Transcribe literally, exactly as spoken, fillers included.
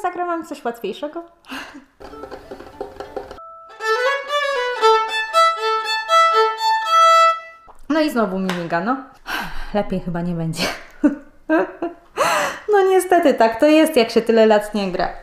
zagram wam coś łatwiejszego. No i znowu mi miga, no. Lepiej chyba nie będzie. No niestety tak to jest, jak się tyle lat nie gra.